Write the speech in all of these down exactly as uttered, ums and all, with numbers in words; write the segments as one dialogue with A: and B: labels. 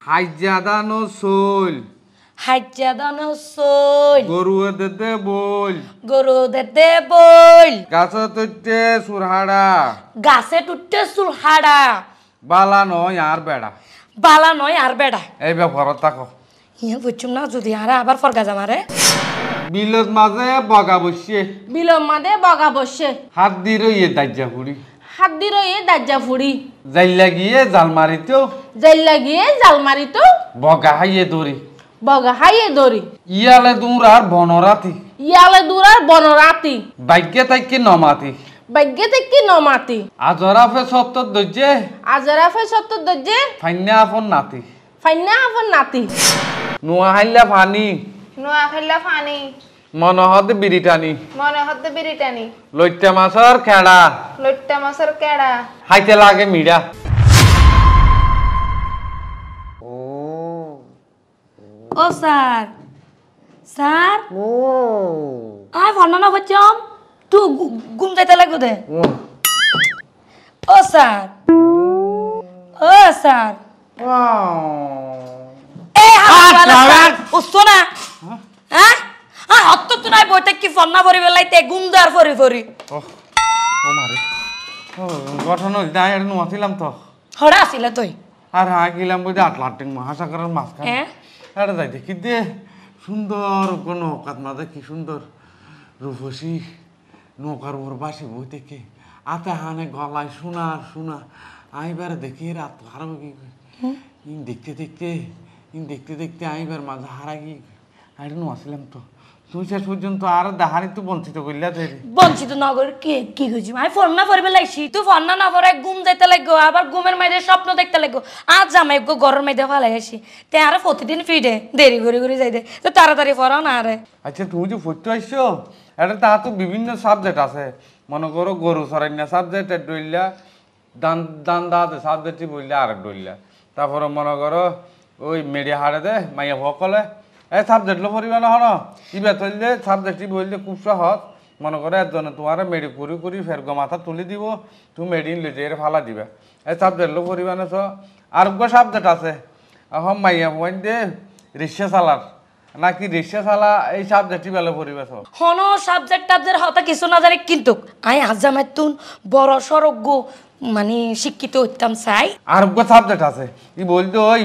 A: হাইজাদানো soul
B: হাইজাদানো soul
A: গরুয়ে দেতে বল
B: গরু দেতে বল
A: গাছে তুইতে সুরহাড়া
B: গাছে টুটতে সুরহাড়া
A: বালা নয় আর বেড়া
B: বালা নয় আর বেড়া
A: এই ব্যাপারত থাকো
B: ইয়া বুঝছুম না যদি আরে আবার ফরগা জামারে
A: বিলত মাঝে বগা বসে
B: বিলম মাদে বগা বসে
A: হাত দিয়ে রইয়ে দাজ্জা ফুড়ি
B: হাত দি রয়ে দাজ্জা ফুড়ি
A: জাইল লাগিয়ে জাল মারিতো
B: জাইল লাগিয়ে জাল মারিতো
A: বগা হাইয়ে দৌড়ি
B: বগা হাইয়ে দড়ি
A: ইয়ালে দূর আর বনরাতি
B: ইয়ালে দূরার বনরাতি
A: বাইকে তাইকে নমাতি
B: বাইগে থেকে নমাতি
A: আজরাফে সত্তর দজ্জে
B: আজরাফে সত্তর দজ্জে
A: ফাইন্যা আপন নাতি
B: ফাইন্যা আপন নাতি
A: নোয়া হাইলা ফানি
C: নোয়া খাইলা ফানি
A: মনহদ বিরিটানি
C: মনে হতে বিরিটানি
A: লইট্টা মাছর খেড়া
C: লইট্টা মাছের কেড়া
A: হাইতে লাগে মিড়া
B: ও স্যার স্যার ও আই বর্ণনা বচ্চম তু গুম যাইতে লাগো দে ও স্যার ও স্যার এই হাত ও সোনা হ্যাঁ আ হত্ত তু নাই বইতে কি ফন্না ভরি বেলাইতে গুমদার ফরি ফরি
A: ও ও মারে ও গঠন দাই আর নছিলাম তো
B: হড়া আসিলা তুই
A: আর হা গিলাম বই আটলাটিং মহাসাগরের মাঝখানে
B: হ্যাঁ
A: এটা যাই দেখি দে সুন্দর কোন নৌকাত মাঝে কি সুন্দর রূপসী নৌকার উপর বাসি বই দেখে আতে হানে গলায় শোনার শোনা আইবার দেখি রাত হারাব কি ইন দেখতে দেখতে ইন দেখতে দেখতে আইবার মাঝে হারা কি আইডি নছিলাম তো তুই শেষ পর্যন্ত আর দাহানি তো বঞ্চিত করলা দেরি
B: বঞ্চিত নগর কি কি হইছি আমি ফন্না ভরিবে লাইছি তুই ফন্না না ভরে ঘুম যাইতে লাগো আবার ঘুমের মাঝে স্বপ্ন দেখতে লাগো আজ জামাই গো ঘরের মধ্যে ফালাই আসি তে আরে প্রতিদিন ফিডে দেরি করে করে যাই দে তো তাড়াতাড়ি ফরাও না আরে
A: আচ্ছা তুমি যে পড়তে আসছো এটা তাহার তো বিভিন্ন সাবজেক্ট আছে মনে করো গরু সরাইনা সাবজেক্ট ডইলা দান দান দাঁতে সাবজেক্টই বললে আরেক ডইলা তারপরে মনে করো ওই মেডিয়া হাড়ে দে মাইয়া সকলে এই সাবজেক্ট লো পড়িবা না হন ইবা চললে সাবজেক্টই বললে খুব সহজ মনে করো একজনে তোমার মেডি করি করি ফের গো মাথা তুলি দিব তুমি মেডিন লিজে এর ফালা দিবা এই সাবজেক্ট লো পড়িবা না চ আর গো সাবজেক্ট আছে এখন মাইয়া পয়েন্ট দে রিক্সা চালার নাকি রিক্সা চালা এই সাবজেক্টই বেলা পড়িবা চ
B: হন সাবজেক্ট টাবজেক্ট হতা কিছু না জানি কিন্তু আই আজ জামাই তুন বড় সরজ্ঞ মানে শিক্ষিত হইতাম চাই
A: আর গো সাবজেক্ট আছে ই বলতো ওই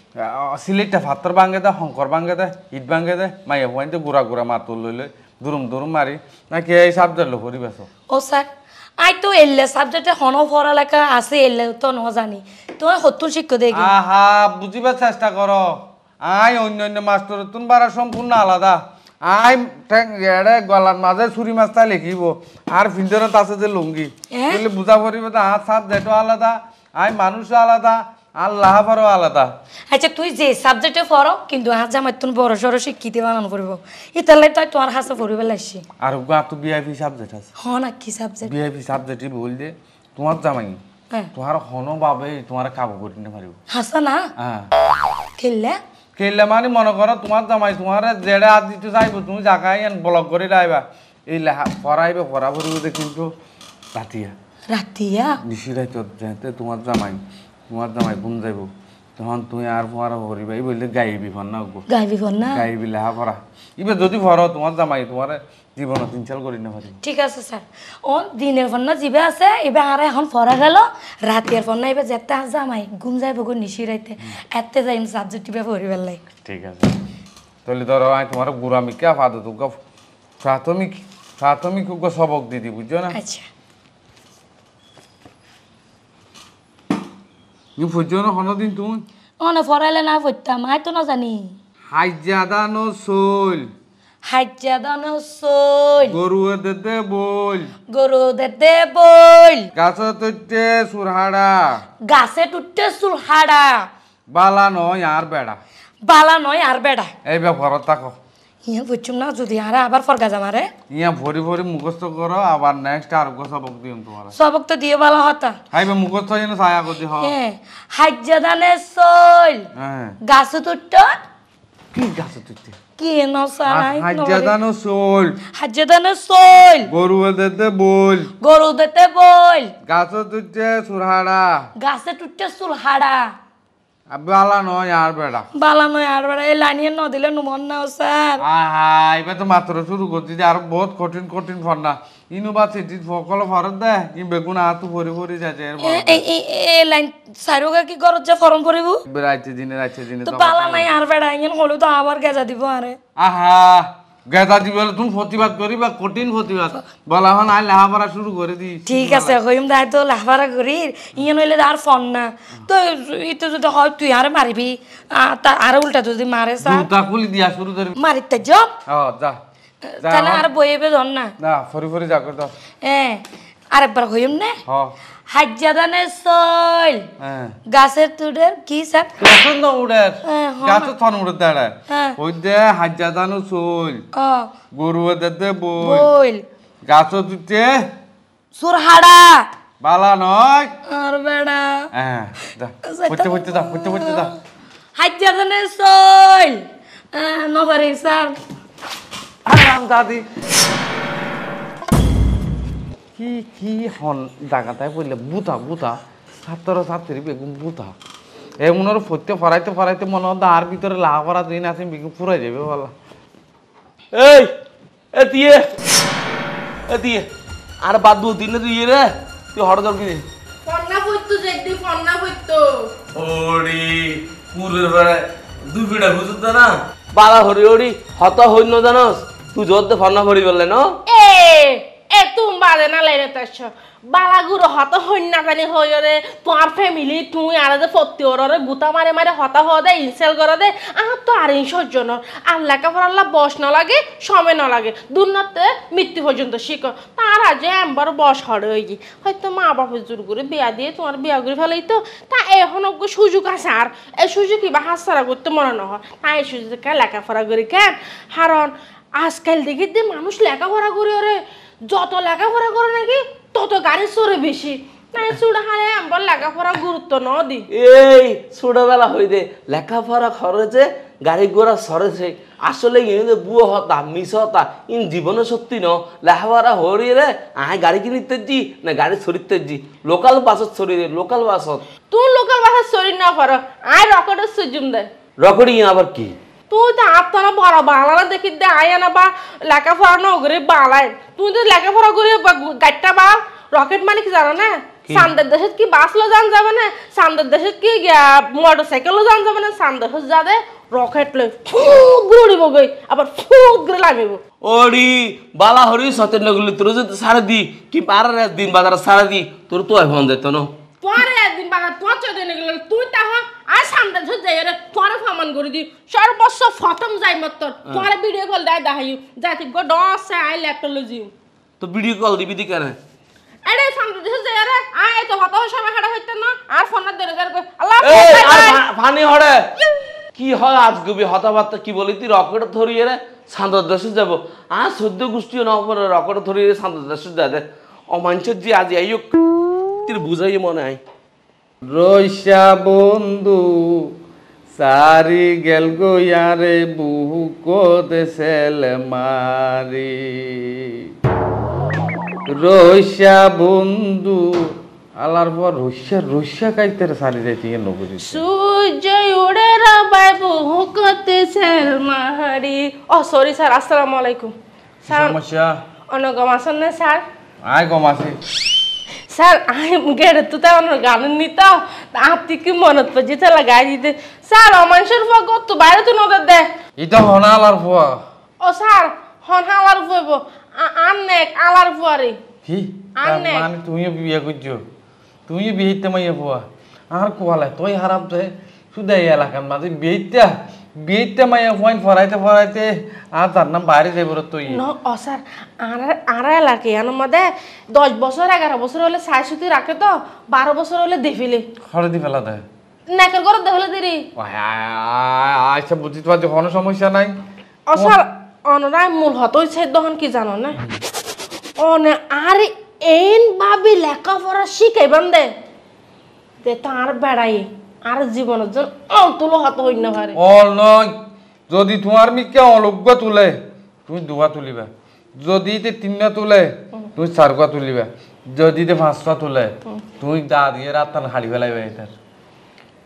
A: সিলেটটা ফাত্তর ভাঙে দে শঙ্কর ভাঙে দে ইট ভাঙে দে মাইয়া পয়েন্টে গুড়া গুড়া মার তুল লইলে দুরুম দুরুম মারি নাকি এই সাবজেক্ট লো পড়িবা চ
B: ও স্যার আই তো এলে সাবজেক্টে হন পড়ালেখা আছে এলে তো ন জানি তো হতুন শিক্ষক দেখি
A: আহা বুঝিবার চেষ্টা করো আই অন্য অন্য মাস্টার তুন বারা সম্পূর্ণ আলাদা আই এড়ে গলার মাঝে ছুরি মাছটা লিখিব আর ফিল্টারত আছে যে লুঙ্গি বলে বুঝা পড়িব তো আর সাবজেক্টও আলাদা আই মানুষও আলাদা আর লাহাবারও আলাদা
B: আচ্ছা তুই যে সাবজেক্টে পড়ো কিন্তু আজ আমার তুন বড় সড়ো শিক্ষিত বানানো পড়ব ইতালে তাই তোমার হাসে পড়িবে লাগছি
A: আর গা তো বিআইপি সাবজেক্ট আছে
B: হ না কি সাবজেক্ট
A: বিআইপি সাবজেক্টই বললে তোমার জামাই তোমার হনো বাবে তোমার কাবু করে নিতে পারিব
B: হাসা না
A: হ্যাঁ
B: খেললে
A: খেললে মানে মনে করো তোমার জামাই তোমার যেটা আজ দিতে চাইবো তুমি জায়গায় ব্লক করে রাইবা এই লেখা পড়াইবে পড়া পড়িবে কিন্তু রাতিয়া
B: রাতিয়া
A: নিশিরাই তো যেতে তোমার জামাই তোমার জামাই ঘুম যাইব তখন তুমি আর পড়া পড়িবা এই বললে গাইবি ফর না
B: গাইবি ফর না
A: গাইবি লেখা পড়া এবার যদি পড়ো তোমার জামাই তোমার জীবন তিনচাল করে না পারি
B: ঠিক আছে স্যার ও দিনের ফোন না জিবে আছে এবার আর এখন পড়া গেল রাতের ফোন না এবার যেতে আস জামাই ঘুম যাইব গো নিশিরাইতে এতে যাই সাবজেক্ট টিপে পড়িবার লাই
A: ঠিক আছে তাহলে ধরো আমি তোমার গুড়ামিকা ফাদত প্রাথমিক প্রাথমিক সবক দিদি বুঝছো না
B: আচ্ছা
A: You ফুজো না কোনদিন তুমি
B: অনে পড়াইলে না পড়তাম আই তো না জানি
A: হাইজাদানো সোল
B: হাইজাদানো সোল
A: গরু দেতে বল
B: গরু দেতে বল
A: গাছে তুইতে সুরহাড়া
B: গাছে টুটতে সুরহাড়া
A: বালা নয় আর বেড়া
B: বালা নয় আর বেড়া
A: এই ব্যাপারত থাকো
B: ইয়া বুঝছুম না যদি আরে আবার ফরগা জামারে
A: ইয়া ভরি ভরি মুখস্থ করো আবার নেক্সট আর গো সবক দিম তোমার
B: সবক তো দিয়ে ভালো হতা
A: হাইবে মুখস্থ যেন ছায়া করতে হয়
B: হ্যাঁ হাইজাদানে সোল
A: হ্যাঁ
B: গাছে টুটত
A: কি গাছে তুইতে
B: কি ন সাই
A: হাইজাদানো সোল
B: হাইজাদানে সোল
A: গরু দেতে বল
B: গরু দেতে বল
A: গাছে তুইতে সুরহাড়া
B: গাছে টুটতে সুরহাড়া
A: বালা নয় আর বেড়া
B: বালা নয় আর বেড়া এই লাইনিয়ে ন দিলে নুমন না স্যার
A: আহা এবার তো মাত্র শুরু করছি যে আর বহুত কঠিন কঠিন ফন্না ইউনিভার্সিটির সকল ফরত দেয় ই বেগুন আতু ভরি ভরি যাচ্ছে এর
B: এই লাইন সাইরোগা কি করত যে ফর্ম ভরিব
A: রাইতে দিনে রাইতে দিনে
B: তো বালা নাই আর বেড়া ইন হলো তো আবার গেজা দিব আরে
A: আহা গেদা দিবে তুমি প্রতিবাদ করিবা কঠিন প্রতিবাদ বলা হন আই লেখাপড়া শুরু করে দি
B: ঠিক আছে হইম দাই তো লেখাপড়া করি ইয়ে নইলে আর ফোন না তো ইতো যদি হয় তুই আর মারিবি আর উল্টা যদি মারে স্যার
A: জুতা খুলি দিয়া শুরু করি
B: মারিতে যাও
A: ও যা
B: তাহলে আর বইবে ধর না
A: না ফরি ফরি যা কর দাও
B: হ্যাঁ আরেকবার হইম না
A: হ্যাঁ
B: হাজ্জাদানে সইল
A: হ্যাঁ
B: গাছের তুডের কি স্যার
A: গাছ না উড়ে
B: হ্যাঁ,
A: গাছ থন উড়ে দাঁড়ায়
B: হ্যাঁ।
A: ওই দে হাজ্জা দানু চুল
B: ও
A: গরু দে বই
B: বইল
A: গাছ তুতে
B: সুরহাড়া
A: বালা নয়
B: আর বেড়া
A: হ্যাঁ যা হইতে হইতে যা হইতে হইতে যা
B: হাজ্জাদানে সইল নবারে স্যার
A: আরাম দাদি কি কি হন জায়গাটায় বললে বুতা বুতা ছাত্র ছাত্রী বেগুন বুতা এমন ওর ফরতে ফরাইতে ফরাইতে মনে হতো আর ভিতরে লাহা পড়া দিন আছে বেগুন পুরাই যাবে বলা
D: এই এ দিয়ে এ দিয়ে আর বাদ দু দিনে তুই রে তুই হঠাৎ দর কি
C: ফন্না পড়তো যেদি ফন্না পড়তো
D: ওড়ি পুরের বেড়ে দুই ফিটা বুঝত না বালা হরি ওড়ি হত হইন জানস তুই জোর দে ফন্না ভরি বললে না
E: এ এ তুম বাদে না লাইরে তাছ বালাগুড়ো হত হইনা জানি হইরে তোমার ফ্যামিলি তুই আর যে পত্তি ওরে গুতা মারে মারে হতা হ দে ইনসেল করে দে আমার তো আর সহ্য ন আল্লাহ কাপড় আল্লাহ বস না লাগে সময় না লাগে দুর্নাতে মৃত্যু পর্যন্ত শিখো তার আজে একবার বস হরে হয়ে গি হয়তো মা বাপের জোর করে বিয়া দিয়ে তোমার বিয়া করে ফেলাই তো তা এখন সুযোগ আছে আর এই সুযোগ কিবা হাসারা করতে মনে না হয় তাই এই সুযোগকে লেখাপড়া করি কেন কারণ আজকাল দেখি যে মানুষ লেখাপড়া করি ওরে যত লেখাপড়া করে নাকি তত গাড়ি চড়ে বেশি তাই চুড়া হারে আমার লেখাপড়া গুরুত্ব ন দি
D: এই ছোটবেলা হই দে লেখাপড়া খরচে গাড়ি ঘোড়া সরেছে আসলে ইয়ে বুয়ো হতা মিস হতা ইন জীবনে সত্যি ন লেখাপড়া হরি রে আয় গাড়ি কিনিতে জি না গাড়ি ছড়িতে জি লোকাল বাসত ছড়ি দে লোকাল বাসত
E: তুই লোকাল ভাষা চড়ি না পার আয় রকেটের সুজুম দে
D: রকড়ি আবার কি
E: তুই তো আত্মা বড় বাংলা দেখি দে আয় না বা লেখাপড়া ন করে বালায় তুই তো লেখাপড়া করে গাড়িটা বা রকেট মানে কি জানো না সান্দের দেশে কি বাস লো যান যাবে না সান্দের দেশে কি মোটর সাইকেলও যান যাবে না সান্দের দেশে যাবে রকেট লই ফুক ঘুরিব গই আবার ফুক করে লামিব
D: ওড়ি বালা হরি সতেন নগুলি তোর যদি সারা দি কি পারার দিন বাজার সারা দি তোর তো ফোন যেত না
E: তোরে একদিন বাগা তোর চোদে গেল তুই তাহ আর সামনে ধর যাই রে তোরে ফমান করে দি সর্বস্ব ফতম যাই মত তোর তোরে ভিডিও কল দেয় দেখাইও যাতে গো দশ আই ল্যাপটপ লজিও
D: তো ভিডিও কল দিবি দি কেন
E: আরে সামনে ধর যাই রে আয় তো হত সময় খাড়া হইতে না আর ফোন ধরে গেল আল্লাহ
D: এই আর ফানি হড়ে কি হয় আজ গবি হতাবার্তা কি বলি তুই রকেট ধরিয়ে রে সান্দর দেশে যাব আর সদ্য গোষ্ঠী না পরে রকেট ধরিয়ে সান্দর দেশে যাবে অমাঞ্চের যে আজ আইও তুই বুঝাই মনে হয়
A: রইসা বন্ধু সারি গেল গোয়ারে বহু কোদেশেল মারি রইসা বন্ধু আলার পর রইসা রইসা কাইতে সারি যাইতে গিয়ে নবুঝি
E: সূর্য উড়ে রাবাই বহু কতে সেল মাহারি ও সরি স্যার আসসালামু আলাইকুম স্যার
A: সমস্যা
E: অনগম আসেন না স্যার
A: আয় কম আছে
E: স্যার আমি গেড়ে তো তেমন গান নিত আপনি কি মনত পড়ছে লাগাই দিতে স্যার অমানুষের ফুয়া কত বাইরে তো নজর দে
A: এটা হনা আলার ফুয়া
E: ও স্যার হন আলার ফুয়াব আন্নেক আলার ফুয়ারি
A: কি
E: আন্নে।
A: মানে তুমিও বিয়ে করছো তুমিও বিয়েতে মাইয়া ফুয়া আর কোয়ালে তুই হারাম তো শুধু এই এলাকার মাঝে বিয়েতে বিয়েতে মাইয়া ফুয়াইন ফরাইতে ফরাইতে আর তার নাম বাইরে যাইব তুই
E: ন ও স্যার আর আর এলাকে এর মধ্যে দশ বছর এগারো বছর হলে সাই সুতি রাখে তো বারো বছর হলে দেফিলে
A: খড়ে দি ফেলা দেয়
E: নেকের করে দেহলে দিরি
A: আচ্ছা বুঝতে পারছি কোনো সমস্যা নাই
E: ও স্যার অনরাই মূল হতই সে দহন কি জানো না অনে আর এন ভাবি লেখাপড়া শিখাইবান দে তে তার বেড়াই আর জীবনের জন্য অন্তলো হত হই না পারে
A: অল নয় যদি তোমার মিকে অলজ্ঞ তুলে তুমি দুয়া তুলিবা যদি তে তিনটা তুলে তুমি চারটা তুলিবা যদি তে পাঁচটা তুলে তুমি দা দিয়ে রাত হাড়ি ফেলাইবা এটার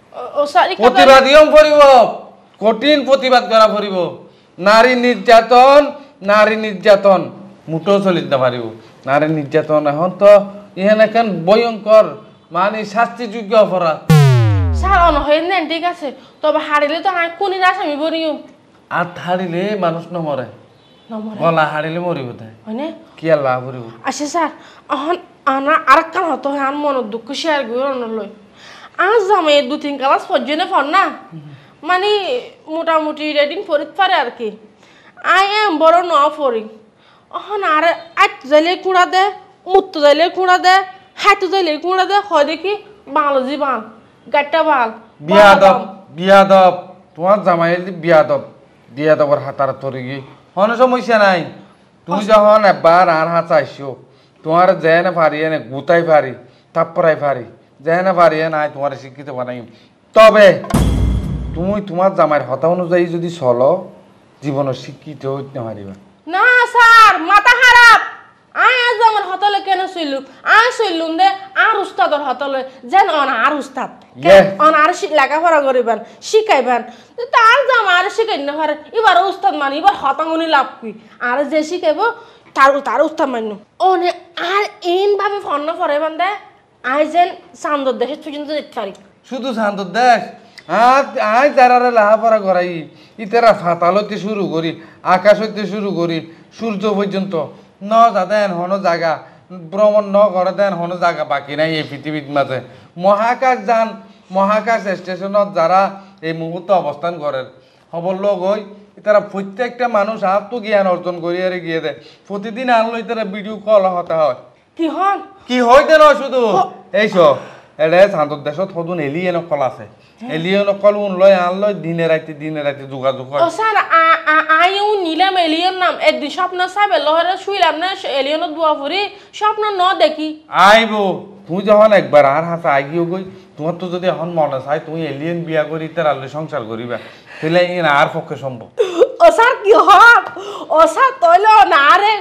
E: ও- ও স্যার ইকা
A: প্রতিবাদিও পড়িব কঠিন প্রতিবাদ করা পড়িব নারী নির্যাতন নারী নির্যাতন মুঠো চলিতে পারিব নারী নির্যাতন এখন তো ইহেন এখন ভয়ঙ্কর মানে শাস্তিযোগ্য অপরাধ
E: স্যার অনহয় নেন ঠিক আছে তবে হারিলে তো আমি কোনি আসামি বনিও
A: আর হারিলে মানুষ নমরে
E: নম্বর
A: গলা হারিলে মরিব তাই
E: হয় না
A: কি আর লাভ করিব
E: আচ্ছা স্যার এখন আনা আর কান হতো হয় আর মনের দুঃখ শেয়ার করি অনলয় আজ জামে দু তিন ক্লাস পর্যন্ত ফোন না মানে মোটামুটি রেডিং পড়িতে পারে আর কি আই এম বড় ন পড়ি এখন আর আট যাইলে কুড়া দে মুত্ত যাইলে কুড়া দে হাত যাইলে কুড়া দে হয় দেখি বাংলাজি বাল গাট্টা বাল
A: বিয়াদব বিয়াদব তোমার জামাই বিয়াদব বিয়াদবর হাতার তরি গিয়ে কোনো সমস্যা নাই তুমি যখন একবার আর হাত আইসো তোমার যে না পারি এনে গুতাই পারি তারপরাই পারি যে না পারি নাই তোমার শিক্ষিত বানাই তবে তুমি তোমার জামাইয়ের হতা অনুযায়ী যদি চলো জীবনের শিক্ষিত হইতে পারিবা
E: না স্যার মাথা খারাপ আই আজ আমার হতলে কেন শুইলু আই শুইলুম দে আর উস্তাদর হতলে যেন অন আর উস্তাদ
A: Yes.
E: অন আর লেখাপড়া করিবেন শিখাইবেন তার জাম আর শিখাই না পারে এবার উস্তাদ মানে এবার হতাঙ্গনি লাভ কি আর যে শিখাইব তার তার উস্তাদ মান্য অনে আর ইন ভাবে ফন্ন ফরাইবেন দে আই যেন চান্দর দেশে পর্যন্ত যেতে পারি
A: শুধু শান্ত দেখ আজ আজ যারা লেখাপড়া করাই ইতারা ফাতাল হইতে শুরু করি আকাশ হইতে শুরু করি সূর্য পর্যন্ত ন যাদেন হনো জায়গা ভ্রমণ ন করে দেন হনো জায়গা বাকি নাই এই পৃথিবীর মাঝে মহাকাশ যান মহাকাশ স্টেশনত যারা এই মুহূর্তে অবস্থান করেন খবর লোক হই তারা প্রত্যেকটা মানুষ আত্মজ্ঞান অর্জন করি আর গিয়ে দেয় প্রতিদিন আনলো তারা ভিডিও কল হতে হয়
E: কি হন
A: কি হইতে নয় শুধু এইসব এটা শান্তর দেশত সদুন এলিয়েন কল আছে এলিয়েন কল উন লয় আন লয় দিনে রাতে দিনে রাতে যোগাযোগ হয়
E: ও স্যার আইও নিলাম এলিয়ন নাম একদিন স্বপ্ন সাবে লহরে শুইলাম না এলিয়নত বুয়া ফুরি স্বপ্ন ন দেখি
A: আইবো তুই যখন একবার আর হাসা আগিও গই তোমার তো যদি এখন মনে চাই তুমি এলিয়েন বিয়া করি তার আলে সংসার করিবা তাহলে আর পক্ষে সম্ভব
E: ও স্যার কি হন ও স্যার তৈলে না রে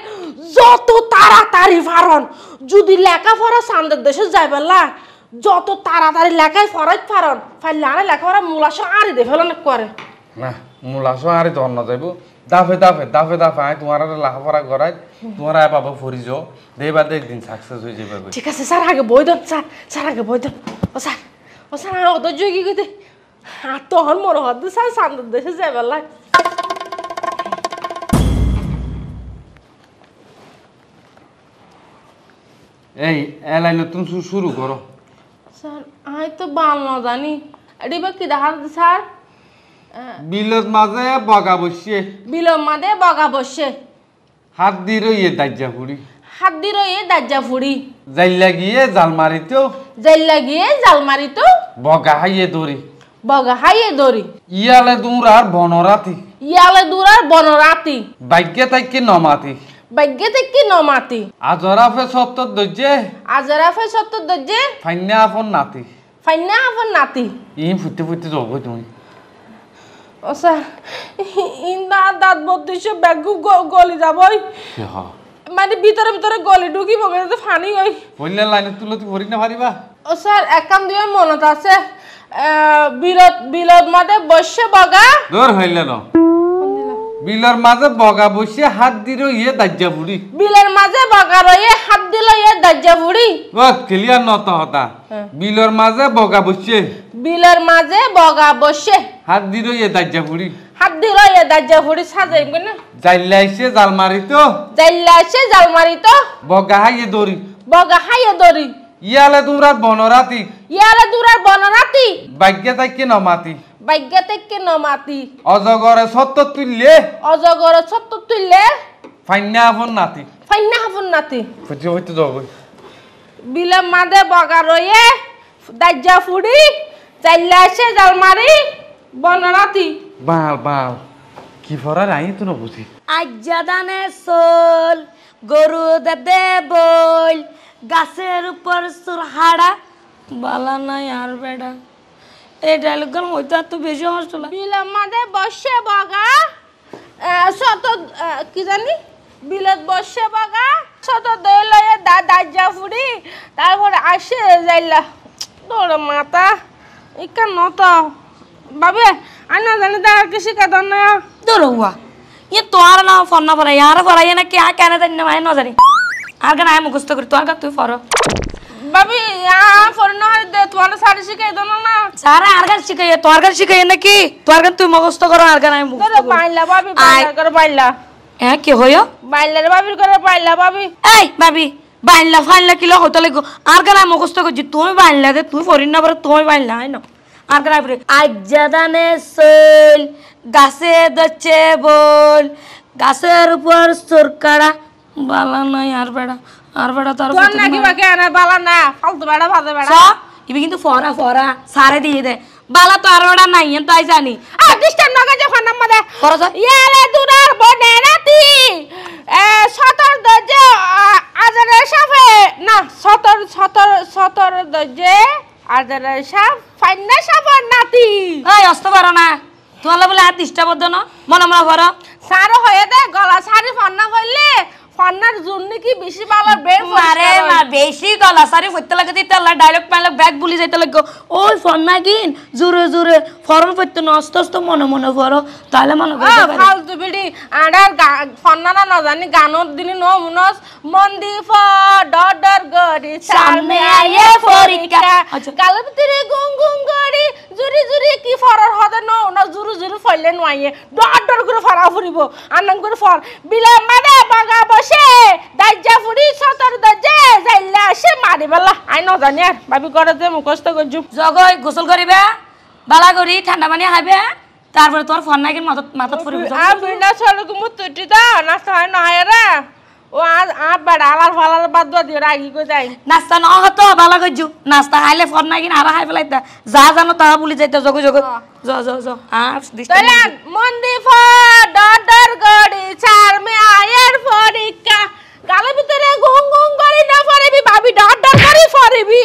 E: যত তাড়াতাড়ি ফারন যদি লেখাপড়া সান্দের দেশে যাইবেন না যত তাড়াতাড়ি লেখায় ফরাই ফারন ফাইলে আরে লেখাপড়া মুলাস আরে দে ফেলন করে
A: না মুলাস আর ধন্য যাইব দাফে দাফে দাফে দাফে আয় তোমার লেখাপড়া করাই তোমার আয় পাবো ফরিজ দেবা দে একদিন সাকসেস হয়ে যাবে
E: ঠিক আছে স্যার আগে বই দেন স্যার স্যার আগে বই দেন ও স্যার ও স্যার অত যোগী গিয়ে আর তখন মনে হতো স্যার সান্দের দেশে যাইবেন না
A: এই এলাই নতুন শুরু করো
E: স্যার আমি তো বাল না জানি এটি কি দেখা স্যার
A: বিলত মাঝে বগা বসছে
E: বিলম মাদে বগা বসে
A: হাত দিয়ে রইয়ে দাজ্জা ফুড়ি
E: হাত দি রয়ে দাজ্জা ফুড়ি
A: যাইলা গিয়ে জাল মারিতেও
E: জাইল লাগিয়ে জাল মারি তো
A: বগা হাইয়ে দৌড়ি
E: বগা হাইয়ে দড়ি
A: ইয়ালে দূর আর বনরাতি
E: ইয়ালে দূরার বনরাতি
A: বাইকে তাইকে নমাতি
E: বাইগে থেকে নমাতি
A: আজরাফে সত্তর দজ্জে
E: আজরাফে সত্য দজ্জে
A: ফাইনা আপন নাতি
E: ফাইনা আপন নাতি
A: ইন ফুটতে ফুটতে যাবো তুমি
E: ও স্যার ইন্দা দাঁত বত্রিশে ব্যাগ গলি যাবই মানে ভিতরে ভিতরে গলি ঢুকি বগে তো ফানি হই
A: বললে লাইনে তুলতে ভরি না পারিবা
E: ও স্যার এক কাম দিয়ে মনত আছে বিলত বিলত মাদে বসে বগা
A: দূর হইলে ন বিলের মাঝে বগা বসে হাত দিল ইয়ে দাজ্জা ফুড়ি
E: বিলের মাঝে বগা রয়ে হাত দিল ইয়ে দাজ্জা ফুড়ি
A: ও ক্লিয়ার নত হতা বিলের মাঝে বগা বসে
E: বিলের মাঝে বগা বসে
A: হাত দিল ইয়ে দাজ্জা ফুড়ি
E: হাত দিল ইয়ে দাজ্জা ফুড়ি সাজাই না
A: যাইলে আইসে জাল মারিত
E: জাইলা আছে জাল মারি তো
A: বগা হাইয়ে দৌড়ি
E: বগা হাইয়ে দড়ি
A: ইয়ালে তোমরা বনরাতি
E: ইয়ালে দূরার বনরাতি
A: বাইকে তাইকে নমাতি
E: বাইগে থেকে নমাতি
A: অজগরে সত্তর তুললে
E: অজগর সত্য তুললে
A: ফাইনা আপন নাতি
E: ফাইনা হাফুন নাতি
A: ফুটতে ফুটতে যাবো
E: বিলের মাঝে বগা রয়ে দাজ্জা ফুড়ি জাইলা আছে জাল মারি বনরাতি
A: বাল বাল কি ফরার আই তো না বুঝি
B: আজ্জা দানে সোল গরু দে বল গাছের উপর সুরহাড়া বালা নাই আর বেড়া এই ডায়লগগুলো হয়তো এত বেশি হসল
E: বিলের মাঝে বসে বগা শত কি জানি বিলত বসে বগা শত দই লয়ে দা দাজ্জা ফুড়ি তারপরে আসে যাইলা তোর মাথা ইকান নতো বাবে আইনা জানি তা কি শিখা দন না
B: দরুয়া ये तोर ना फोन ना पर यार पर ये ना क्या कहने देने ना मैं ना जानी आर का नाम मुझको कर तोर का तू फरो
E: বাবে আ ফর না দে তোমার সারি শিখাই দন না
B: सारा आर का शिकाय तोर का शिकाय ना की तोर का तू मुझको करो आर का नाम
E: তোর
B: मुझको
E: বাইলা বাবে বাইলা করে বাইলা
B: ए কি হইও
E: বাইলা রে বাবির করে বাইলা বাবি
B: এই ভাবি বাইলা ফাইলা কিলো হতে লাগো আর का नाम मुझको कर তুমি বাইলা দে তুই ফরিন না পরে তুমি বাইলা আই না আর का নাম আজ জাদানে সোল গাছে দচ্ছে বল গাছের উপর সুরকাড়া বালা নাই আর বেড়া আর বেড়া তার
E: তোর নাকি বাকে আনা বালা না ফালতু বেড়া ভাদে বেড়া
B: সব ইবি কিন্তু ফরা ফরা সারে দিয়ে দে বালা তো আর বেড়া নাই তাই জানি
E: আ ডিস্টার্ব না গজে ফোন নাম্বার দে
B: ফরা যা
E: ইয়ালে দুরার বনে রাতি এ সতর দজে আজারে সাফে না সতর সতর সতর দজে আজারে সাফ ফাইনা সাফর নাতি
B: এই অস্ত পারো না তোমার বলে আর ডিস্টার্ব হতো না মনে মনে করো
E: সারো হয়ে দে গলা সারি ফন্না করলে ফন্নার জন্য কি বেশি ভালো ব্রেন
B: আরে মা বেশি গলা সারি ফইতে লাগে দিতে আল্লাহ ডায়লগ পাইলে ব্যাগ বুলি যাইতে লাগো ওই ফোন না কিন জোরে জোরে ফরন ফইতে নষ্ট নষ্ট মনে মনে করো তাহলে মনে করতে পারে
E: ফালতু বিড়ি আডার ফন্না না না জানি গানোর দিন নো মনস মন্দি ফ ডডর গড়ি সামনে আয়ে ফরিকা গালের ভিতরে গুং গুং গড়ি জুরি জুরি কি ফরার হদে ন না জুরি জুরি ফইলে নয়ে ডডর করে ফরা ফুরিব আনন করে ফর বিলা মানে বাগা বসে দাইজা ফুরি সতর দজে যাইলা সে মারি বেলা আই ন জানি আর ভাবি করে যে মুখস্থ করজু
B: জগই গোসল করিবে বালা করি ঠান্ডা পানি খাইবে তারপরে তোর ফোন নাকি মাথা মাথা ফুরিবে
E: আর বিনা চলে কো মুতুটি দা নাস্তা হয় না রে ও আজ আ বড় আলার ফালার বাদ দিয়ে রাগি কই যাই
B: নাস্তা ন হতো বালা কইজু নাস্তা খাইলে ফোন নাকি আর খাই ফেলাইতা যা জানো তা বলি যাইতা জগই জগই জ জ জ আর
E: তোরে মন্দি ফ ডডর গড়ি চার মে আয়ের ফরিকা গালের ভিতরে গুং গুং গড়ি না ফরিবি ভাবি ডডর গড়ি ফরিবি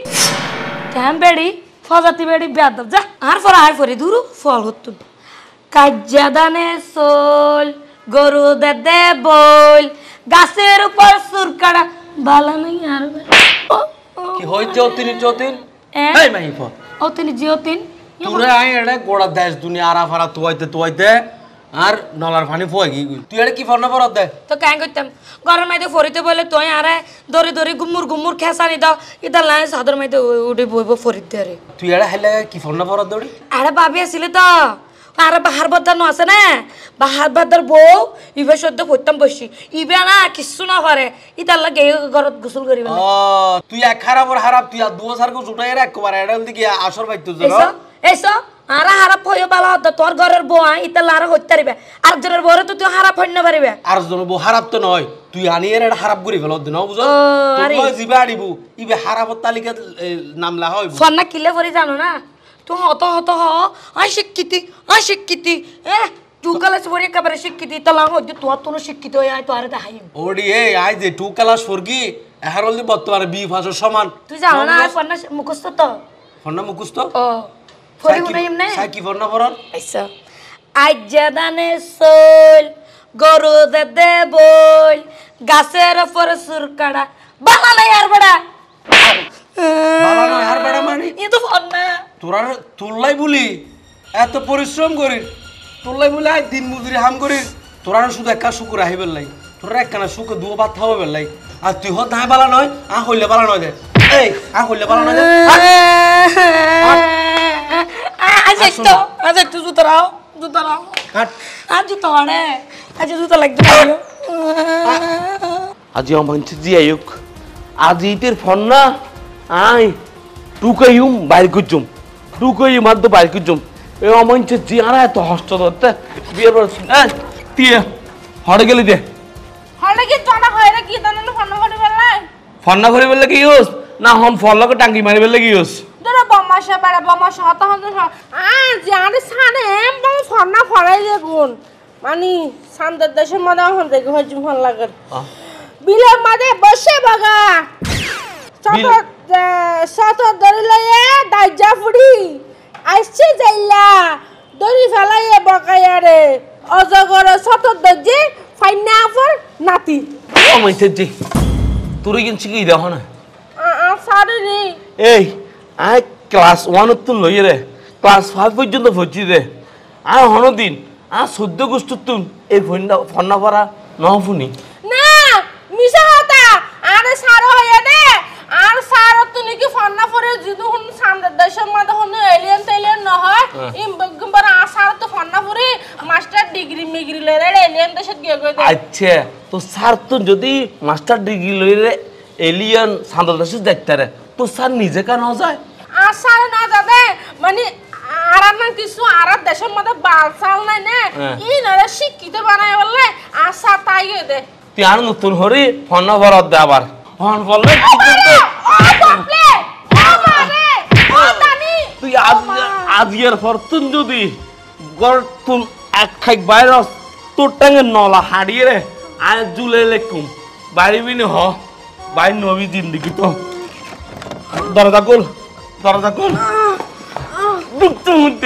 B: কেম বেড়ি ফজাতি বেড়ি বেদব যা আর ফর আই ফরি দুরু ফল হতো কাজ্জাদানে সোল গরু দে দে বল গাছের উপর সুরকাড়া বালা নাই আর
D: কি হই চৌতিন চৌতিন এই মাই ফ
B: ও তিনি জিও তিন
D: তুরে আই এড়ে গোড়া দেশ দুনিয়া আরা ফারা তুইতে তুইতে আর নলার পানি ফয় কি তুই এড়ে কি ফর্ন পরত দে
B: তো কাই করতাম গরম মাইতে ফরিতে বলে তুই আরে দরি দরি গুমুর গুমুর খেসানি দাও ইদা লাই সাদর মাইতে উড়ে বইব ফরিতে রে
D: তুই এড়ে হেলে কি ফর্ন পরত দড়ি
B: আরে ভাবি আসলে তো আরে বাহার বাদার নো আছে না বাহার বাদার বউ ইবে সদ্য করতাম বসি ইবে না কিছু না পারে ইতার লাগে ঘরত গোসল করিবে
D: ও তুই এক খারাপর খারাপ তুই আর দুসার কো জুটাই রে একবার এড়ে দিকে আসর বাইতো জরা
B: এসো এসো আরা হারাপ হইও বালা হতো তোর ঘরের বউ ইতার লারা হইতে পারিবে আর জনের বউরে তো তুই হারাপ হইন না পারিবে
D: আর জন বউ খারাপ তো নয় তুই আনি এর খারাপ করি ফেল দিন বুঝো
B: আরে।
D: তুই জিবা আনিবু ইবে খারাপর তালিকা নাম লা হইব
B: ফন্না কিলে পরি জানো না তুই হত হত হ আই শিক্ষিতি আই শিক্ষিতি এ তুই কালাস পরি একেবারে শিক্ষিতি তালা হইতে তুই তো শিক্ষিত হই আই তো আরে দেখাইম
D: ওডি এই আই যে টু ক্লাস ফরকি এহারল দি বর্তমানে বি ভাষার সমান
B: তুই জানো না ফন্না মুখস্থ তো
D: ফন্না মুখস্থ
B: ও ফরি উনাই এমনে
D: সাই কি ফন্না পড়ন
B: আইসা আজ্জাদানে সোল গরু দে দে বল গাছের উপর সুরকাড়া বালা নাই আর বড়া
D: বাবা নয় আর বেড়া মানি
B: ই তো ফন্না
D: তোরা তোলাই বলি এত পরিশ্রম করি তোলাই বলি আই দিন মজুরি হাম করি তোরা শুধু একা শুকুর আহিবেল লাই তোরা একখানা শুকে দুও ভাত খাওয়া বেল লাই আর তুই হত নাই বালা নয় আ হইলে বালা নয় দে এই আ হইলে বালা নয় দে
B: আজ একটু আজ একটু জুতো রাও জুতো রাও
D: হাট
B: আজ জুতো আনে আজ জুতো লাগতে পারিও
D: আজি অমঞ্চে জি আয়ুক আজি ইতের ফোন না আই টুকাইম বাইর কুজুম টুকাইম আদ বাইর কুজুম এ অমঞ্চে জি আরা এত হস্ত ধরতে বিয়ের পর এ টিয়া হড়ে গেলি দে
E: হলে কি তোনা হয়রে কি তনন ফন্না করে বেলাই
D: ফোন না করে বললে কি ইউস না হন ফোন লগে টাঙ্গি মারি বললে কি ইউস
E: তোরা বমাশা পাড়া বমাশা হত হত আ জানে সানে এম বম ফন্না ফলাই যে গুণ মানে সান্দার দেশের মধ্যে হন দেখে হজম হন লাগে বিলের মাঝে বসে বাগা সত সত দড়ি লয়ে দাইজা ফুড়ি আইছে যাইলা দড়ি ফেলাইয়ে বকাইয়া রে অজগর সত দজে ফাইনা ফর নাতি
D: অমঞ্চে জি তুই কিন্তু কি দেখো না
E: আ আ সারি রে
D: এই আই ক্লাস ওয়ান তো লই রে ক্লাস ফাইভ পর্যন্ত পড়ছি রে আর হনো দিন আর সদ্য গোষ্ঠী তুন এই ফোনটা ফন্না পড়া নহফুনি
E: না মিশা কথা আরে সার হইয়া দে আর সার তো নাকি ফন্না পরে যদি হুন সামনের দেশের মধ্যে হুন এলিয়েন তেলিয়েন না হয় ইম বগম্বর আসার তো ফন্না পরে মাস্টার ডিগ্রি মিগ্রি লরে এলিয়েন দেশে গিয়ে গই দে
D: আচ্ছা তো স্যার তো যদি মাস্টার ডিগ্রি লই রে এলিয়েন সামনের দেশে দেখতে রে তো স্যার নিজে কেন যায়
E: আর সার না যাবে মানে আর না কিছু আর দেশের মধ্যে বালসাল নাই না ই না শিক্ষিত বানায় বললে আশা তাই দে
D: তুই আর নতুন হরি ফন্না পড়া দে আবার ফোন বললে তুই আজ আজকের ফরতুন যদি গর্তুন এক খাই ভাইরাস তোর টাঙ্গে নলা হারিয়ে রে আর জুলে লেকুম বাইরে হ বাইর নবী জিন্দিগি তো দরজা কোল দরজা কোল দুঃখ হইতে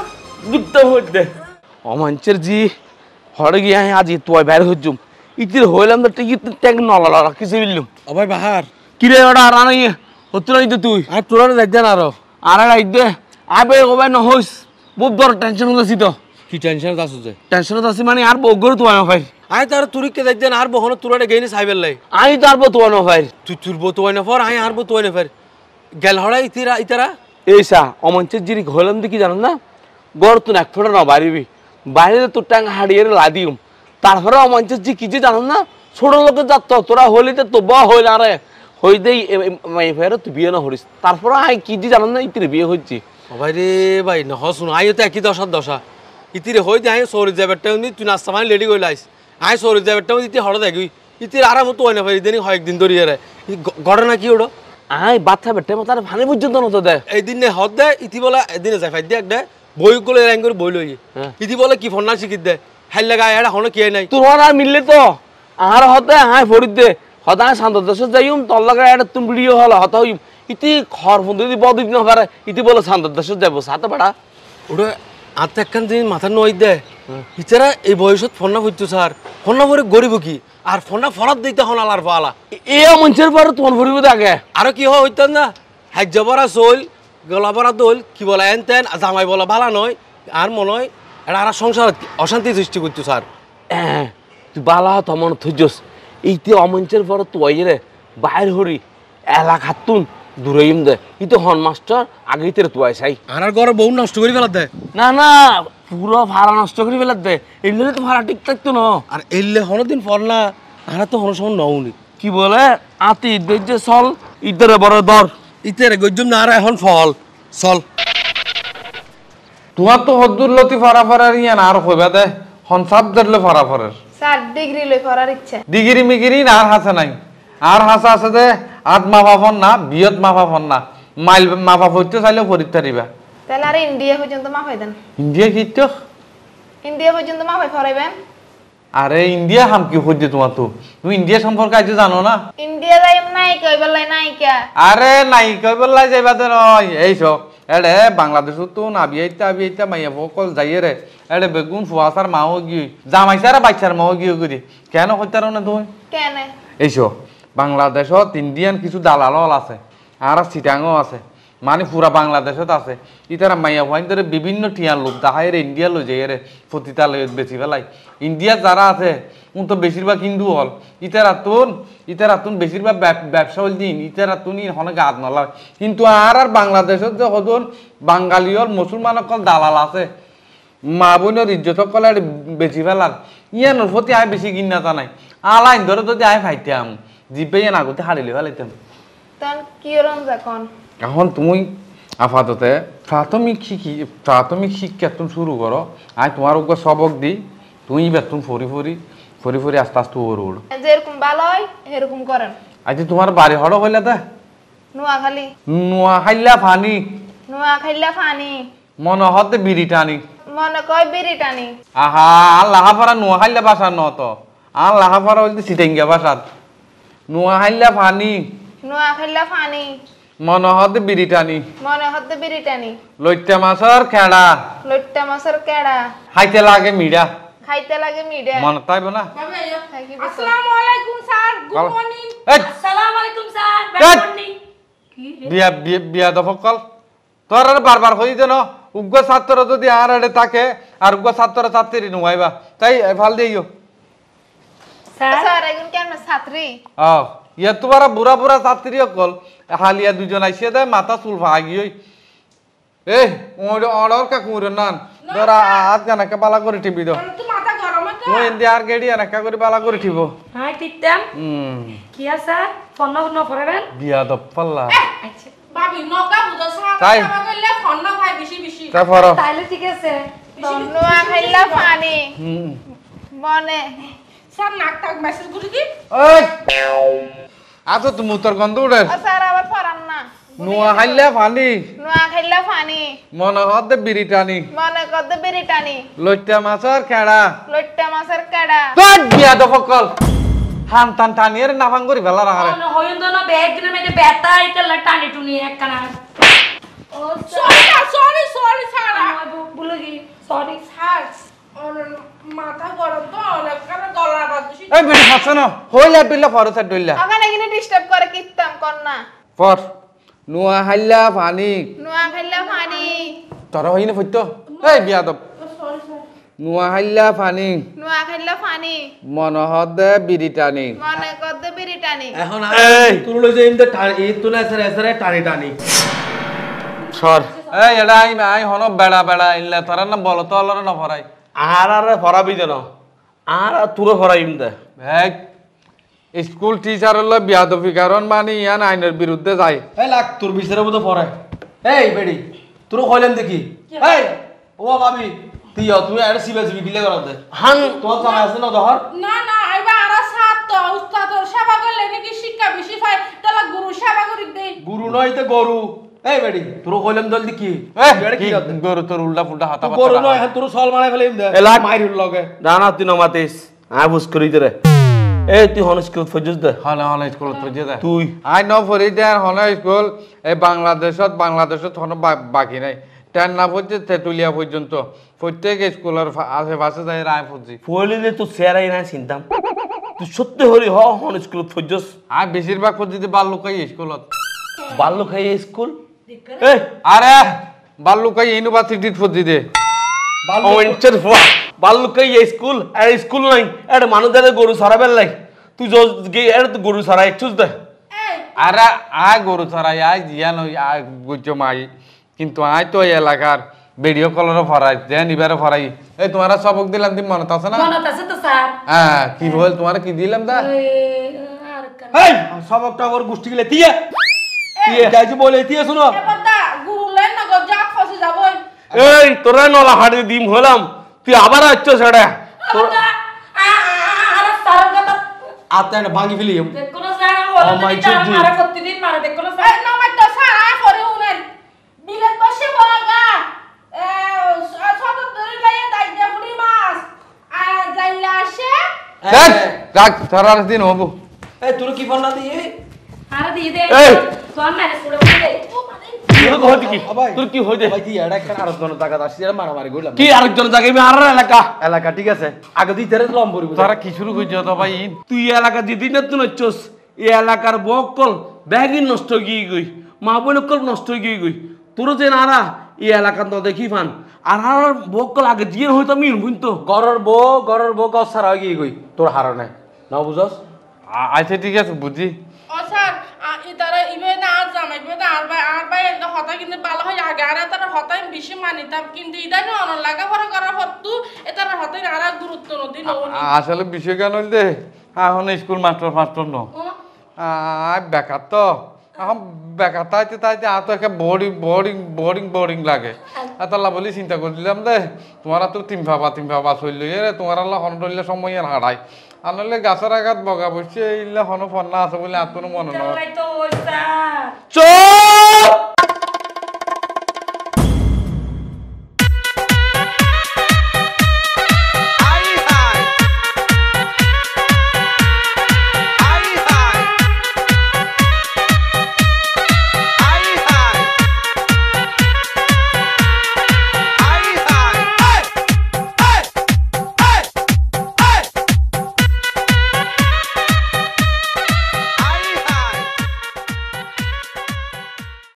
D: দুঃখ হইতে অমাঞ্চের জি হরে গিয়ে আজ তুই বাইরে হইজুম ইতির হইলাম তো টিকিট ট্যাগ নলা লড়া কিছু বিললুম
A: অবাই বাহার
D: কিরে ওটা আর আনাই হতো না তুই
A: আর তোরা যাইতেন আরো
D: আর আর আইদে আবে ওবাই নহইস বহুত বড় টেনশন হইতাছি তো
A: কি টেনশন আছো যে
D: টেনশনত আছি মানে আর বগর তো আনো ভাই
A: আই তার তুরিকে যাইতেন আর বহন তোরারে গেইনি সাইবেল লাই
D: আই তো আর তো আনো ভাই
A: তুই তোর বউ তো না ফর আই আর বউ তো না ফর গেল হড়াই ইতিরা ইতারা
D: এইসা অমঞ্চের জিরি হইলাম দি কি জানো না গড় তুই এক ফোটা না বাড়িবি বাইরে তোর টাং হাড়িয়ে লাদিউম তারপরে অমঞ্চের জি কি যে জানো না ছোট লোকের যাত তোরা হলিতে তো ব হইল আরে হই দেই মাই ফের তুই বিয়ে না হরিস তারপরে আই কি যে জানো না ইতির বিয়ে হইছি
A: ভাই রে ভাই ন শুন আই তো একই দশা দশা ইতিরে হই দে আই সরি যাবেটা নি তুই নাস্তা মানে লেডি কইলাইস আই সরি যাবেটা ইতি হড় দেখি ইতির আরাম তো হয় না ভাই দিন হয় একদিন ধরিয়ে রে ঘটনা কি ওড়ো
D: আই বাচ্চা বেটে মতো আর ভানি পর্যন্ত নতো দে
A: এই দিন হদ দে ইতি বলে এদিনে যাই ফাই দে এক দে বই গুলো র্যাঙ্ক করে বই লই ইতি বলে কি ফোন না শিখিত দে হাইল লাগা এটা হনো কি নাই
D: তোর আর মিললে তো আর হতে হাই ফরিদ দে হতা শান্ত দেশ যাইম তোর লাগা এটা তুমি ভিডিও হল হতা হইম ইতি খর ফোন যদি বদ দিন পারে ইতি বলে শান্ত দেশ যাব সাথে বাড়া
A: ওটা আত একখান দিন মাথা নই দে ইতারা এই বয়সত ফোন না বুঝতো স্যার ফোন না ভরে গরিব কি আর ফোন না ফরাত দিতে হন আলার পালা
D: এ মঞ্চের পর তোমার ভরিব আগে
A: আরো কি হয় হইতাম না হাজ জবরা চল গলা ভরা দোল কি বলা এন তেন জামাই বলা ভালা নয় আর মনে হয় এটা আর সংসার অশান্তি সৃষ্টি করতো স্যার
D: হ্যাঁ তুই বালা তমন থুজস এইতে অমঞ্চের পর তুই রে বাইর হরি এলাকা তুন দূরেইম দে ইতো হন মাস্টার আগেই তেরে তুই চাই
A: আর আর ঘরে বউ নষ্ট করে ফেলা দে
D: না না পুরো ভাড়া নষ্ট করে ফেলা দে এলে তো ভাড়া ঠিক থাকতো না
A: আর এলে হনো দিন ফল না আর তো হনো সময় নউনি
D: কি বলে আতি ঈদের যে চল ঈদের বড় দর
A: ইতেরে গজ্জুম না আর এখন ফল চল
F: তোমার তো হদ্দুর লতি ফরা ফরার ইয়ান আর হইবা দে হন সাবজেক্টলে ফরা ফরার
C: স্যার ডিগ্রি লই পড়ার ইচ্ছা
F: ডিগ্রি মিগিরি না আর হাসা নাই আর হাসা আছে দে আত মাফা ফন না বিয়ত মাফা ফন না মাইল মাফা ফইতে চাইলে পরীক্ষা দিবা
C: তাহলে আর ইন্ডিয়া পর্যন্ত মাফাই দেন
F: ইন্ডিয়া কি তো
C: ইন্ডিয়া পর্যন্ত মাফাই ফরাইবেন
F: আরে ইন্ডিয়া হাম কি হইছে তোমার তো তুমি ইন্ডিয়া সম্পর্কে আজ জানো না
C: ইন্ডিয়া যাইম নাই কইবার লাই নাই কে
F: আরে নাই কইবার লাই যাইবা দে নয় এই সব এডে বাংলাদেশ তো না বিয়াইতা বিয়াইতা মাইয়া বকল যাইয়ে রে এডে বেগুন ফুয়াসার মাও গিয়ে জামাইসার বাচ্চার মাও গিয়ে করি কেন হইতার না তুমি
C: কেন
F: এইসো বাংলাদেশত ইন্ডিয়ান কিছু দালাল আছে আর চিটাঙও আছে মানে পুরা বাংলাদেশত আছে ইতারা মাইয়া ভাইন ধরে বিভিন্ন টিয়ার লোক দাহাই রে ইন্ডিয়া লই যাই রে প্রতিটা লই বেশি ফেলাই ইন্ডিয়া যারা আছে উন তো বেশিরভাগ হিন্দু হল ইতারা তুন ইতারা তুন বেশিরভাগ ব্যবসা হল দিন ইতারা তুনি হনে গাত নলায় কিন্তু আর আর বাংলাদেশত যে হদন বাঙালি হল মুসলমান অকল দালাল আছে মা বোনের ইজ্জত কলে বেশি ফেলার ইয়ানোর প্রতি আয় বেশি কিনা জানাই আলাইন ধরে যদি আয় ফাইতাম জিপে ইয়ান আগতে হারিলে ফেলাইতাম
C: তখন কি রম যখন
F: এখন তুমি আপাততে প্রাথমিক শিক্ষি প্রাথমিক শিক্ষা তুমি শুরু করো আয় তোমার উপর সবক দিই তুমি বেতন ফরি ফরি ফরি ফরি আস্তে আস্তে ওর ওড়
C: যেরকম ভালো হয় এরকম করেন
F: আজ তোমার বাড়ি হড় হইলে দে
C: নোয়াখালী
F: নোয়া খাইলা ফানি
C: নোয়াখাইলা ফানি
F: মনে হতে বিড়ি টানি
C: মনে কয় বিড়ি টানি
F: আহা আর লাহাপাড়া নোয়া খাইলা বাসার ন তো আর লাহাপাড়া হইতে সিটেঙ্গা বাসার নোয়া খাইলা ফানি
C: নোয়াখাইলা ফানি
F: মনে হতে বিড়ি টানি
C: মনে হতে বিড়ি টানি
F: লইট্টা মাছের খেড়া
C: লইট্টা মাছের কেড়া
F: খাইতে লাগে মিডা
C: খাইতে লাগে মিডা
F: মনে তাইব না
E: আসসালামু আলাইকুম স্যার গুড মর্নিং
F: এই
B: আসসালামু আলাইকুম স্যার
F: ধ্যাৎ।
B: গুড মর্নিং কি রে
F: বিয়া বিয়া বিয়া দফকল
A: তোর আর বারবার হই দেন উগ্র ছাত্র যদি আর এড়ে থাকে আর উগ্র ছাত্র ছাত্রী নুয়াইবা তাই ভাল দিও
B: স্যার
C: স্যার এগুন কেন ছাত্রী
A: ও ইয়া তোমার বুড়া বুড়া ছাত্রী অকল হালিয়া দুজন আইসে দেয় মাথা চুল ভাগি ওই এই অর্ডার কাকুর নান ধর আজ গানাকে বালা করে টিপি দাও
E: তুই মাথা গরম হচ্ছে
A: তুই এনদি আর গেড়ি এনাকা করে বালা করে টিপো
B: হাই টিপতাম
A: হুম
B: কি আছে স্যার ফোন না ফরাবেন
A: বিয়া দপ পাল্লা
B: আচ্ছা
E: ভাবি নকা বুঝো
A: তাই?
E: সারা করলে ফোন না ভাই বেশি বেশি
A: তারপর
B: তাইলে ঠিক আছে
C: নোয়া খাইলা পানি
A: হুম
C: মনে
E: স্যার নাক টাক মেসেজ করে দি
A: ওই আছো তুমি তোর গন্ধ উঠে
C: ও স্যার আবার ফরান না
A: নোয়া হাইলে ফানি
C: নোয়া খাইলা পানি
A: মনে হতে বিড়ি টানি
C: মনে কত বেরি টানি
A: লইটা মাছর খেড়া
C: লইট্টা মাছের কেডা
A: তোর বিয়া দফকল হান টান টানিয়ে নাফাং করি ফেলা রাখারে
B: অন হইন দনা ব্যাগ দিনে মেতে বেতা এটা টানি টুনি একখানা ও
E: সরি সরি সরি স্যার
B: বলে কি সরি
E: স্যার মাথা গরম তো অনেক কারণে গলা বাদ বেশি
A: এই বিড়ি খাচ্ছ না হইলা বিল্লা ফরসা ডইলা
C: ওখানে এখানে ডিস্টার্ব করে কিতাম কর না
A: পর নোয়া হাইলা ফানি
C: নোয়া খাইলা পানি
A: তোর হইনে ফইত এই বিয়া দপ
E: সরি স্যার
A: নোয়া হাইলা ফানি
C: নোয়া খাইলা পানি
A: মন হদে বিড়ি টানি
C: মনে কত বেরি টানি
D: এখন এই তুই লই যাইম দে টানি এই তুই না স্যার স্যার টানি টানি
A: সর এই এডা আই আই হন বেড়া বেড়া ইল্লা তোরা না বল তো আল্লাহর না ফরাই
D: আর আর ফরাবি দেন আর আর তুই ফরাইম দে
A: এক স্কুল টিচার হলো বিয়াদবি কারণ মানে ইয়ান আইনের বিরুদ্ধে যায়
G: এই লাগ তোর বিচারের মতো পড়ে এই বেডি তোর কইলেন দেখি এই ও ভাবি তুই তুই আর সিবে সিবি গিলে করা দে
D: হান
G: তোমার জানা আছে না দহর
E: না না আইবা আর ছাত্র উস্তাদ সেবা করলে নাকি শিক্ষা বেশি পায় তাহলে গুরু সেবা করি দেই
G: গুরু নয় তো গরু এই বেডি তোর কইলেন দল দেখি
A: এই
G: বেড়ে
A: কি
G: কি করতে
A: গরু তোর উল্টা ফুল্টা হাতা
G: তুই গরু নয় হ্যাঁ তোর সল মারাই ফেলে দে
D: এ লাগ।
G: মাইরুল লগে
D: দানা তুই নমাতিস আ বুঝ করি দে এই তুই হন স্কুল ফজুস দে
A: হলে হলে স্কুলত পড়ছে দে
D: তুই
A: আই ন ফরি দে হলে স্কুল এই বাংলাদেশত বাংলাদেশত হন বাকি নাই টেন না পড়ছে তেতুলিয়া পর্যন্ত প্রত্যেক স্কুলের আশেপাশে যাই রায় পড়ছি
D: ফলিলে তুই সেরাই না চিন্তাম তুই সত্যি হরি হ হন স্কুল ফজুস
A: আর বেশিরভাগ পড়ছি বাল্যকাই স্কুলত
D: বাল্য খাই স্কুল এই
A: আরে বাল্যকাই ইউনিভার্সিটিত পড়ছি দে
D: অঞ্চল ফুয়া বাল্য খাই স্কুল আর স্কুল নাই এর মানুষদের গরু সারাবেল লাই তুই যে গে এর তো গরু সারা একটুস দে
A: আরে আয় গরু ছড়াই আয় জিয়া নই আয় গুজ্জ মাই কিন্তু আয় তো এই এলাকার ভিডিও কলেরও ফরাই যে নিবারও ফরাই এই তোমারা সবক দিলাম তুমি মনে আছে না
B: মনত আছে তো স্যার
A: হ্যাঁ কি বল তোমার কি দিলাম দা
B: ওই আর কান
G: এই সবকটা ওর গোষ্ঠী গিলে দিয়ে দিয়ে যাইছি বলে দিয়ে শুনো
E: এবার দা গুরু লেন না গো যা খসে যাবো
D: এই তোরা নলা হাড়ি দিম হলাম তুই আবার আচ্ছ সেটা তোর
B: আর স্যার কথা
G: আতে না ভাঙি ফেলি
B: দেখো না স্যার হলো
G: my
B: যদি তারা
G: God.
B: মারা প্রতিদিন মারা দেখো না
E: এই
B: স্যার
E: নমাই তো সারা করে উনেন বিলেত বসে বগা এ ছোট ধরে লাইয়ে দাইজা পুরি মাছ আর যাইলা আসে
A: দেখ রাখ সারার দিন হবো
G: এই তোর কি ফোন না দিয়ে
B: আর দিয়ে দে
D: এই!
B: তোর ম্যানেজ করে দে ও মানে
D: তোর হইতে কি
G: ভাই
D: তোর কি হইতে
G: ভাই তুই এটা একটা আরো জন টাকা আসছি আর মারামারি করলাম
D: কি আরেকজন জায়গায় আমি আর এলাকা
G: এলাকা ঠিক আছে আগে তুই তেরে লম্বরি
A: তারা কি শুরু করছো তো ভাই
D: তুই এলাকা দিদি না তুই নচ্ছস এই এলাকার বকল ব্যাগই নষ্ট গিয়ে গই মা বোনকল নষ্ট গিয়ে গই তোর যে নারা এই এলাকা তো দেখি ফান আর আর বকল আগে দিয়ে হইতো আমি বুঝতো
G: গরর বউ গরর বউ গাছ সারা গিয়ে গই তোর হার নাই না বুঝস
A: আচ্ছা ঠিক আছে বুঝি
E: ও স্যার ইতারা ইবে না আর জামাই ইবে না আর ভাই আর ভাই এত হতা কিন্তু ভালো হয় আগে আর তার হতাই বেশি মানিতাম কিন্তু ইদান অন লাগা পড়া করার হতু এটার হতাই আর গুরুত্ব নদি ননি
A: আসলে বিষয় কেন হইলে এখন স্কুল মাস্টার মাস্টার ন আয় বেকার তো এখন বেকার তাইতে তাইতে আর তো একটা বোরিং বোরিং বোরিং বোরিং লাগে এতলা বলি চিন্তা করছিলাম দে তোমারা তো তিন ভাবা তিন ভাবা চললো রে তোমার আল্লাহ হন ধরলে সময় আর হারাই আর নইলে গাছের আঘাত বগা বসছে ইল্লা হন ফন্না আছে বলে আর কোনো মনে নয়
B: চালাই তো ওই স্যার
D: চুপ